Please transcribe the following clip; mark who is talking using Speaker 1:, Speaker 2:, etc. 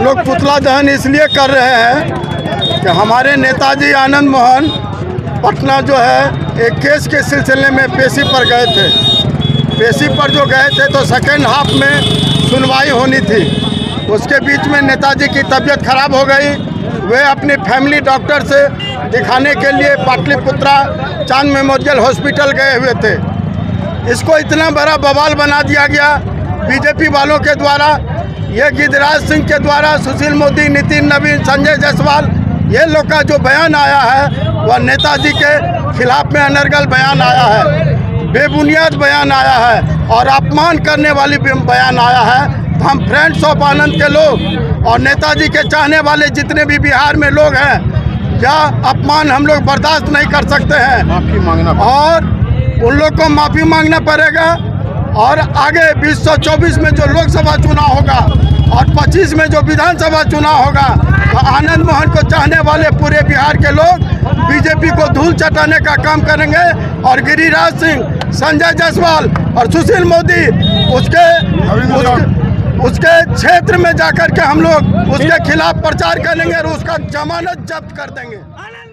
Speaker 1: लोग पुतला दहन इसलिए कर रहे हैं कि हमारे नेताजी आनंद मोहन पटना जो है एक केस के सिलसिले में पेशी पर गए थे। पेशी पर जो गए थे तो सेकेंड हाफ में सुनवाई होनी थी। उसके बीच में नेताजी की तबीयत खराब हो गई। वे अपनी फैमिली डॉक्टर से दिखाने के लिए पाटलिपुत्रा चांद मेमोरियल हॉस्पिटल गए हुए थे। इसको इतना बड़ा बवाल बना दिया गया बीजेपी वालों के द्वारा। ये गिरिराज सिंह के द्वारा सुशील मोदी, नितिन नवीन, संजय जायसवाल, ये लोग का जो बयान आया है वह नेताजी के खिलाफ में अनर्गल बयान आया है, बेबुनियाद बयान आया है और अपमान करने वाली बयान आया है। हम फ्रेंड्स ऑफ आनंद के लोग और नेताजी के चाहने वाले जितने भी बिहार में लोग हैं, यह अपमान हम लोग बर्दाश्त नहीं कर सकते हैं।
Speaker 2: माफ़ी मांगना
Speaker 1: और उन लोग को माफ़ी मांगना पड़ेगा। और आगे 2024 में जो लोकसभा चुनाव होगा और 25 में जो विधानसभा चुनाव होगा, तो आनंद मोहन को चाहने वाले पूरे बिहार के लोग बीजेपी को धूल चटाने का काम करेंगे। और गिरिराज सिंह, संजय जायसवाल और सुशील मोदी उसके क्षेत्र में जाकर के हम लोग उसके खिलाफ प्रचार करेंगे और उसका जमानत जब्त कर देंगे।